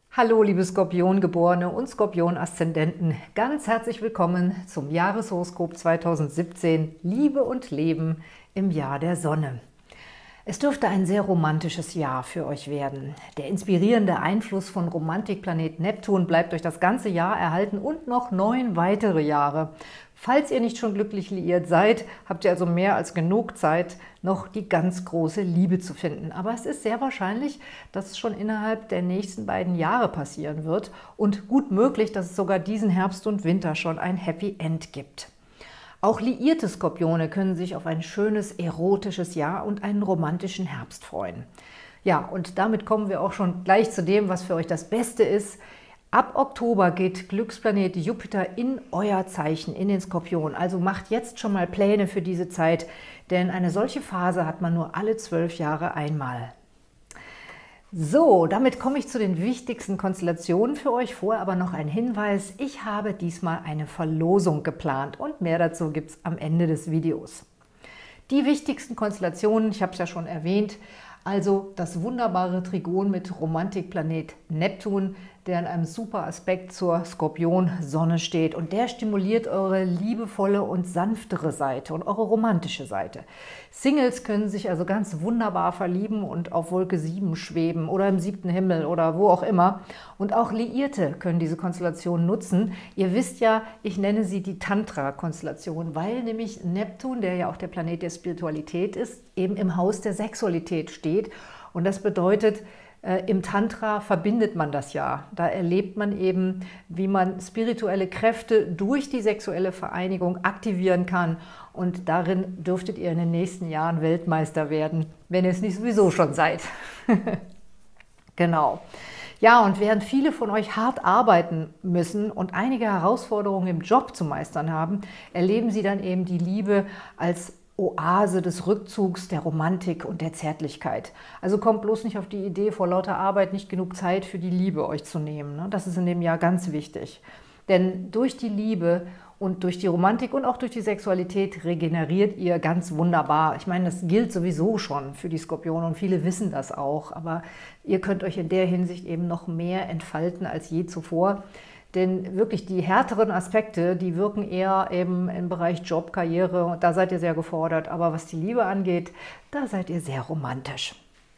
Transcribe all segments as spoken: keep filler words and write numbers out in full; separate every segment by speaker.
Speaker 1: Hallo liebe Skorpiongeborene und Skorpion-Aszendenten, ganz herzlich willkommen zum Jahreshoroskop zweitausendsiebzehn Liebe und Leben im Jahr der Sonne. Es dürfte ein sehr romantisches Jahr für euch werden. Der inspirierende Einfluss von Romantikplanet Neptun bleibt euch das ganze Jahr erhalten und noch neun weitere Jahre. Falls ihr nicht schon glücklich liiert seid, habt ihr also mehr als genug Zeit, noch die ganz große Liebe zu finden. Aber es ist sehr wahrscheinlich, dass es schon innerhalb der nächsten beiden Jahre passieren wird und gut möglich, dass es sogar diesen Herbst und Winter schon ein Happy End gibt. Auch liierte Skorpione können sich auf ein schönes, erotisches Jahr und einen romantischen Herbst freuen. Ja, und damit kommen wir auch schon gleich zu dem, was für euch das Beste ist. Ab Oktober geht Glücksplanet Jupiter in euer Zeichen, in den Skorpion. Also macht jetzt schon mal Pläne für diese Zeit, denn eine solche Phase hat man nur alle zwölf Jahre einmal. So, damit komme ich zu den wichtigsten Konstellationen für euch. Vorher aber noch ein Hinweis. Ich habe diesmal eine Verlosung geplant und mehr dazu gibt es am Ende des Videos. Die wichtigsten Konstellationen, ich habe es ja schon erwähnt, also das wunderbare Trigon mit Romantikplanet Neptun, der in einem super Aspekt zur Skorpion-Sonne steht. Und der stimuliert eure liebevolle und sanftere Seite und eure romantische Seite. Singles können sich also ganz wunderbar verlieben und auf Wolke sieben schweben oder im siebten Himmel oder wo auch immer. Und auch Liierte können diese Konstellation nutzen. Ihr wisst ja, ich nenne sie die Tantra-Konstellation, weil nämlich Neptun, der ja auch der Planet der Spiritualität ist, eben im Haus der Sexualität steht. Und das bedeutet, im Tantra verbindet man das ja. Da erlebt man eben, wie man spirituelle Kräfte durch die sexuelle Vereinigung aktivieren kann. Und darin dürftet ihr in den nächsten Jahren Weltmeister werden, wenn ihr es nicht sowieso schon seid. Genau. Ja, und während viele von euch hart arbeiten müssen und einige Herausforderungen im Job zu meistern haben, erleben sie dann eben die Liebe als Oase des Rückzugs, der Romantik und der Zärtlichkeit. Also kommt bloß nicht auf die Idee, vor lauter Arbeit nicht genug Zeit für die Liebe euch zu nehmen. Das ist in dem Jahr ganz wichtig. Denn durch die Liebe und durch die Romantik und auch durch die Sexualität regeneriert ihr ganz wunderbar. Ich meine, das gilt sowieso schon für die Skorpione und viele wissen das auch. Aber ihr könnt euch in der Hinsicht eben noch mehr entfalten als je zuvor. Denn wirklich die härteren Aspekte, die wirken eher eben im Bereich Job, Karriere, und da seid ihr sehr gefordert. Aber was die Liebe angeht, da seid ihr sehr romantisch.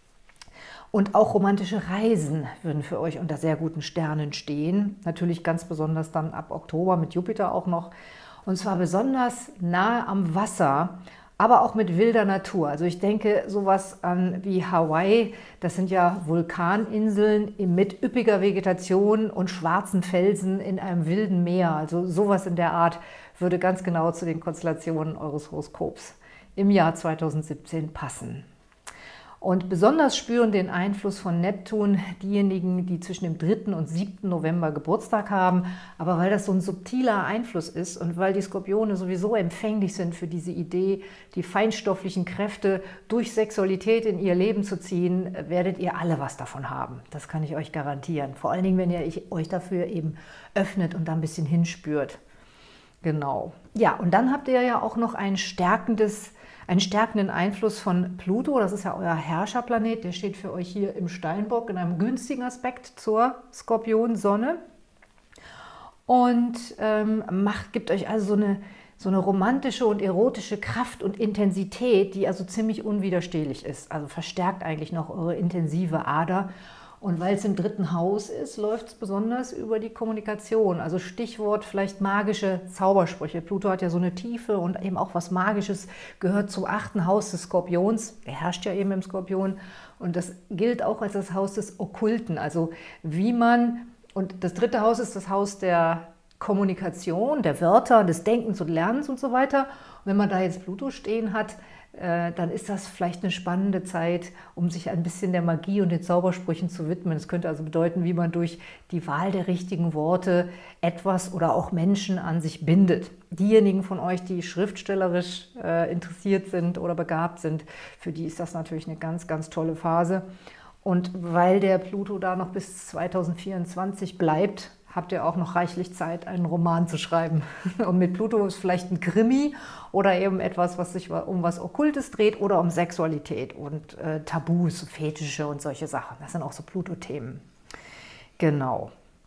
Speaker 1: Und auch romantische Reisen würden für euch unter sehr guten Sternen stehen. Natürlich ganz besonders dann ab Oktober mit Jupiter auch noch. Und zwar besonders nahe am Wasser, aber auch mit wilder Natur. Also ich denke sowas an wie Hawaii, das sind ja Vulkaninseln mit üppiger Vegetation und schwarzen Felsen in einem wilden Meer. Also sowas in der Art würde ganz genau zu den Konstellationen eures Horoskops im Jahr zweitausendsiebzehn passen. Und besonders spüren den Einfluss von Neptun diejenigen, die zwischen dem dritten und siebten November Geburtstag haben. Aber weil das so ein subtiler Einfluss ist und weil die Skorpione sowieso empfänglich sind für diese Idee, die feinstofflichen Kräfte durch Sexualität in ihr Leben zu ziehen, werdet ihr alle was davon haben. Das kann ich euch garantieren. Vor allen Dingen, wenn ihr euch dafür eben öffnet und da ein bisschen hinspürt. Genau. Ja, und dann habt ihr ja auch noch ein stärkendes einen stärkenden Einfluss von Pluto, das ist ja euer Herrscherplanet, der steht für euch hier im Steinbock in einem günstigen Aspekt zur Skorpion-Sonne und ähm, macht, gibt euch also so eine, so eine romantische und erotische Kraft und Intensität, die also ziemlich unwiderstehlich ist, also verstärkt eigentlich noch eure intensive Ader. Und weil es im dritten Haus ist, läuft es besonders über die Kommunikation. Also Stichwort vielleicht magische Zaubersprüche. Pluto hat ja so eine Tiefe und eben auch was Magisches, gehört zum achten Haus des Skorpions. Der herrscht ja eben im Skorpion. Und das gilt auch als das Haus des Okkulten. Also wie man, und das dritte Haus ist das Haus der Kommunikation, der Wörter, des Denkens und Lernens und so weiter. Und wenn man da jetzt Pluto stehen hat, dann ist das vielleicht eine spannende Zeit, um sich ein bisschen der Magie und den Zaubersprüchen zu widmen. Es könnte also bedeuten, wie man durch die Wahl der richtigen Worte etwas oder auch Menschen an sich bindet. Diejenigen von euch, die schriftstellerisch äh, interessiert sind oder begabt sind, für die ist das natürlich eine ganz, ganz tolle Phase. Und weil der Pluto da noch bis zweitausendvierundzwanzig bleibt, habt ihr auch noch reichlich Zeit, einen Roman zu schreiben. Und mit Pluto ist vielleicht ein Krimi oder eben etwas, was sich um was Okkultes dreht oder um Sexualität und äh, Tabus, Fetische und solche Sachen. Das sind auch so Pluto-Themen. Genau.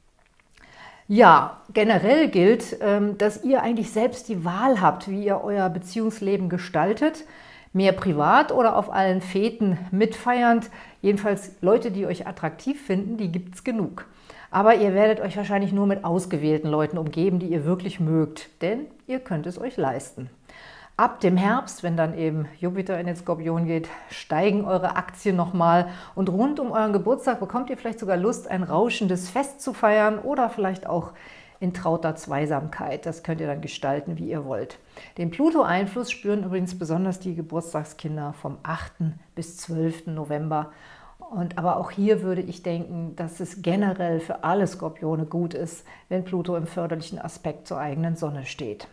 Speaker 1: Ja, generell gilt, dass ihr eigentlich selbst die Wahl habt, wie ihr euer Beziehungsleben gestaltet. Mehr privat oder auf allen Feten mitfeiernd. Jedenfalls Leute, die euch attraktiv finden, die gibt es genug. Aber ihr werdet euch wahrscheinlich nur mit ausgewählten Leuten umgeben, die ihr wirklich mögt. Denn ihr könnt es euch leisten. Ab dem Herbst, wenn dann eben Jupiter in den Skorpion geht, steigen eure Aktien nochmal und rund um euren Geburtstag bekommt ihr vielleicht sogar Lust, ein rauschendes Fest zu feiern oder vielleicht auch in trauter Zweisamkeit. Das könnt ihr dann gestalten, wie ihr wollt. Den Pluto-Einfluss spüren übrigens besonders die Geburtstagskinder vom achten bis zwölften November. Und aber auch hier würde ich denken, dass es generell für alle Skorpione gut ist, wenn Pluto im förderlichen Aspekt zur eigenen Sonne steht.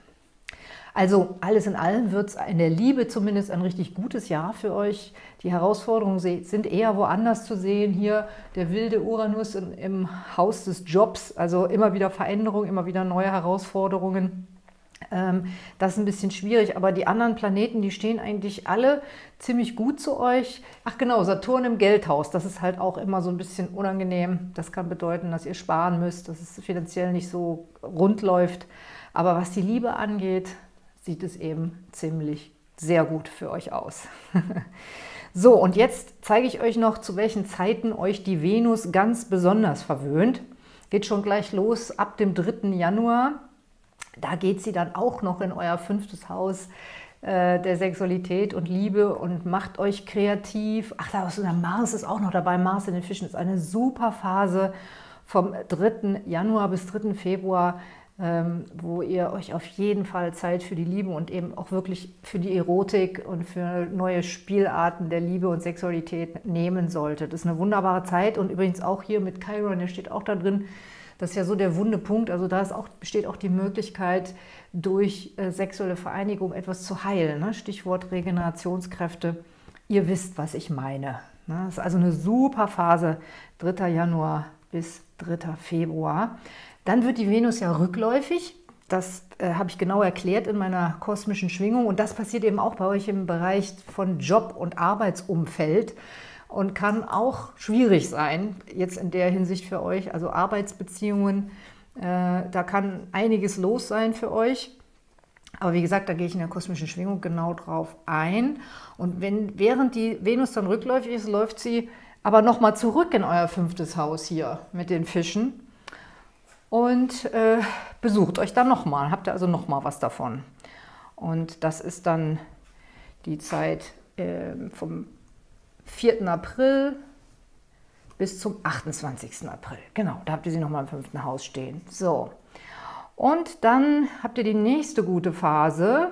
Speaker 1: Also alles in allem wird es in der Liebe zumindest ein richtig gutes Jahr für euch. Die Herausforderungen sind eher woanders zu sehen. Hier der wilde Uranus im Haus des Jobs, also immer wieder Veränderungen, immer wieder neue Herausforderungen. Das ist ein bisschen schwierig, aber die anderen Planeten, die stehen eigentlich alle ziemlich gut zu euch. Ach genau, Saturn im Geldhaus, das ist halt auch immer so ein bisschen unangenehm. Das kann bedeuten, dass ihr sparen müsst, dass es finanziell nicht so rund läuft. Aber was die Liebe angeht, sieht es eben ziemlich sehr gut für euch aus. So, und jetzt zeige ich euch noch, zu welchen Zeiten euch die Venus ganz besonders verwöhnt. Geht schon gleich los ab dem dritten Januar. Da geht sie dann auch noch in euer fünftes Haus äh, der Sexualität und Liebe und macht euch kreativ. Ach, da ist der Mars ist auch noch dabei. Mars in den Fischen ist eine super Phase vom dritten Januar bis dritten Februar, ähm, wo ihr euch auf jeden Fall Zeit für die Liebe und eben auch wirklich für die Erotik und für neue Spielarten der Liebe und Sexualität nehmen solltet. Das ist eine wunderbare Zeit und übrigens auch hier mit Chiron, der steht auch da drin. Das ist ja so der wunde Punkt, also da ist auch, besteht auch die Möglichkeit, durch äh, sexuelle Vereinigung etwas zu heilen. Ne? Stichwort Regenerationskräfte. Ihr wisst, was ich meine. Ne? Das ist also eine super Phase, dritter Januar bis dritter Februar. Dann wird die Venus ja rückläufig. Das äh, habe ich genau erklärt in meiner kosmischen Schwingung. Und das passiert eben auch bei euch im Bereich von Job und Arbeitsumfeld. Und kann auch schwierig sein, jetzt in der Hinsicht für euch, also Arbeitsbeziehungen, äh, da kann einiges los sein für euch. Aber wie gesagt, da gehe ich in der kosmischen Schwingung genau drauf ein. Und wenn, während die Venus dann rückläufig ist, läuft sie aber nochmal zurück in euer fünftes Haus hier mit den Fischen und äh, besucht euch dann nochmal, habt ihr also nochmal was davon. Und das ist dann die Zeit äh, vom vierten April bis zum achtundzwanzigsten April. Genau, da habt ihr sie nochmal im fünften Haus stehen. So, und dann habt ihr die nächste gute Phase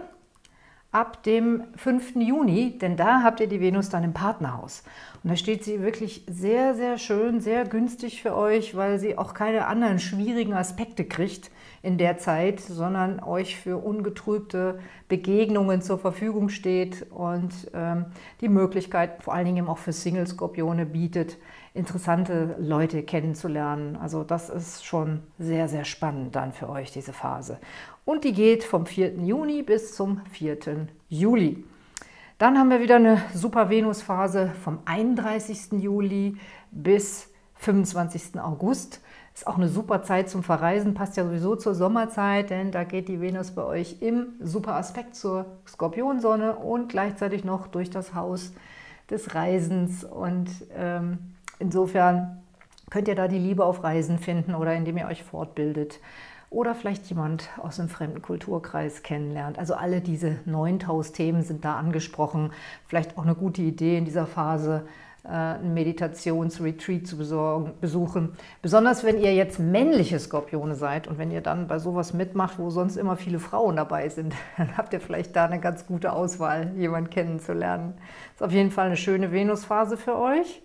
Speaker 1: ab dem fünften Juni, denn da habt ihr die Venus dann im Partnerhaus. Und da steht sie wirklich sehr, sehr schön, sehr günstig für euch, weil sie auch keine anderen schwierigen Aspekte kriegt in der Zeit, sondern euch für ungetrübte Begegnungen zur Verfügung steht und ähm, die Möglichkeit vor allen Dingen eben auch für Single-Skorpione bietet, interessante Leute kennenzulernen. Also das ist schon sehr, sehr spannend dann für euch, diese Phase. Und die geht vom vierten Juni bis zum vierten Juli. Dann haben wir wieder eine super Venus-Phase vom einunddreißigsten Juli bis fünfundzwanzigsten August. Ist auch eine super Zeit zum Verreisen, passt ja sowieso zur Sommerzeit, denn da geht die Venus bei euch im super Aspekt zur Skorpionsonne und gleichzeitig noch durch das Haus des Reisens. Und ähm, insofern könnt ihr da die Liebe auf Reisen finden oder indem ihr euch fortbildet oder vielleicht jemand aus einem fremden Kulturkreis kennenlernt. Also alle diese neuntausend Themen sind da angesprochen. Vielleicht auch eine gute Idee in dieser Phase, ein Meditationsretreat zu besorgen, besuchen. Besonders wenn ihr jetzt männliche Skorpione seid und wenn ihr dann bei sowas mitmacht, wo sonst immer viele Frauen dabei sind, dann habt ihr vielleicht da eine ganz gute Auswahl, jemanden kennenzulernen. Ist auf jeden Fall eine schöne Venusphase für euch.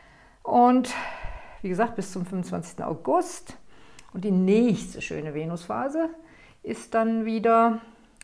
Speaker 1: Und wie gesagt, bis zum fünfundzwanzigsten August. Und die nächste schöne Venusphase ist dann wieder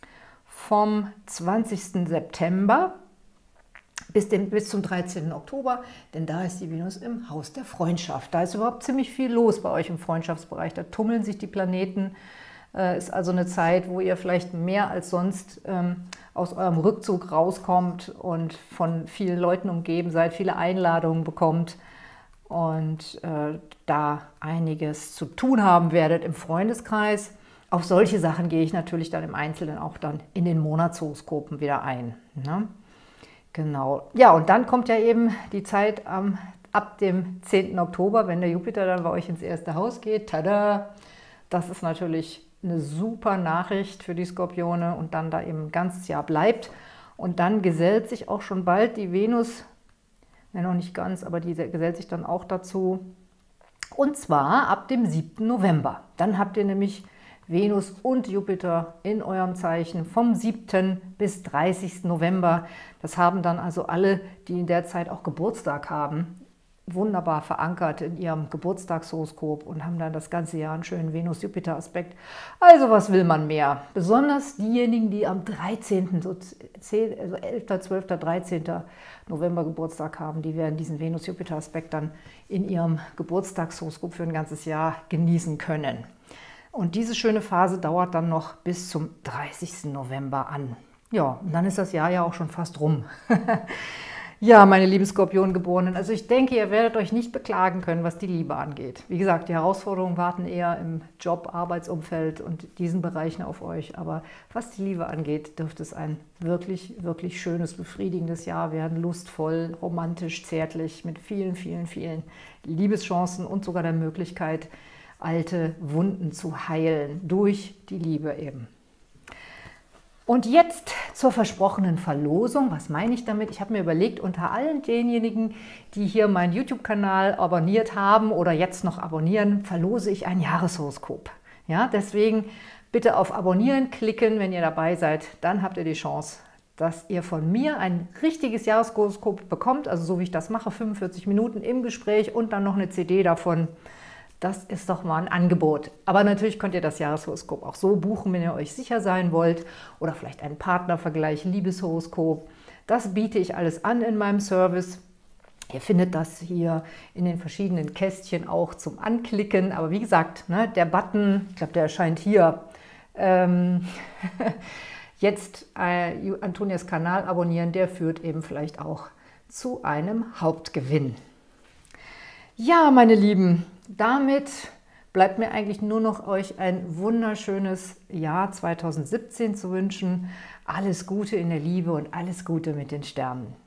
Speaker 1: vom zwanzigsten September bis, dem, bis zum dreizehnten Oktober, denn da ist die Venus im Haus der Freundschaft. Da ist überhaupt ziemlich viel los bei euch im Freundschaftsbereich. Da tummeln sich die Planeten. Äh, ist also eine Zeit, wo ihr vielleicht mehr als sonst ähm, aus eurem Rückzug rauskommt und von vielen Leuten umgeben seid, viele Einladungen bekommt. und äh, da einiges zu tun haben werdet im Freundeskreis. Auf solche Sachen gehe ich natürlich dann im Einzelnen auch dann in den Monatshoroskopen wieder ein. Ne? Genau. Ja, und dann kommt ja eben die Zeit am, ab dem zehnten Oktober, wenn der Jupiter dann bei euch ins erste Haus geht. Tada! Das ist natürlich eine super Nachricht für die Skorpione und dann da eben ein ganzes Jahr bleibt. Und dann gesellt sich auch schon bald die Venus, ne, noch nicht ganz, aber die gesellt sich dann auch dazu. Und zwar ab dem siebten November. Dann habt ihr nämlich Venus und Jupiter in eurem Zeichen vom siebten bis dreißigsten November. Das haben dann also alle, die in der Zeit auch Geburtstag haben, wunderbar verankert in ihrem Geburtstagshoroskop und haben dann das ganze Jahr einen schönen Venus-Jupiter-Aspekt. Also was will man mehr? Besonders diejenigen, die am dreizehnten so also elften, zwölften, dreizehnten November Geburtstag haben, die werden diesen Venus-Jupiter-Aspekt dann in ihrem Geburtstagshoroskop für ein ganzes Jahr genießen können. Und diese schöne Phase dauert dann noch bis zum dreißigsten November an. Ja, und dann ist das Jahr ja auch schon fast rum. Ja, meine lieben Skorpiongeborenen, also ich denke, ihr werdet euch nicht beklagen können, was die Liebe angeht. Wie gesagt, die Herausforderungen warten eher im Job, Arbeitsumfeld und diesen Bereichen auf euch. Aber was die Liebe angeht, dürfte es ein wirklich, wirklich schönes, befriedigendes Jahr werden. Lustvoll, romantisch, zärtlich, mit vielen, vielen, vielen Liebeschancen und sogar der Möglichkeit, alte Wunden zu heilen, durch die Liebe eben. Und jetzt zur versprochenen Verlosung. Was meine ich damit? Ich habe mir überlegt, unter allen denjenigen, die hier meinen YouTube-Kanal abonniert haben oder jetzt noch abonnieren, verlose ich ein Jahreshoroskop. Ja, deswegen bitte auf Abonnieren klicken, wenn ihr dabei seid. Dann habt ihr die Chance, dass ihr von mir ein richtiges Jahreshoroskop bekommt. Also so wie ich das mache, fünfundvierzig Minuten im Gespräch und dann noch eine C D davon. Das ist doch mal ein Angebot. Aber natürlich könnt ihr das Jahreshoroskop auch so buchen, wenn ihr euch sicher sein wollt. Oder vielleicht einen Partnervergleich, Liebeshoroskop. Das biete ich alles an in meinem Service. Ihr findet das hier in den verschiedenen Kästchen auch zum Anklicken. Aber wie gesagt, ne, der Button, ich glaube, der erscheint hier. Ähm, jetzt äh, Antonias Kanal abonnieren, der führt eben vielleicht auch zu einem Hauptgewinn. Ja, meine Lieben, damit bleibt mir eigentlich nur noch euch ein wunderschönes Jahr zweitausendsiebzehn zu wünschen. Alles Gute in der Liebe und alles Gute mit den Sternen.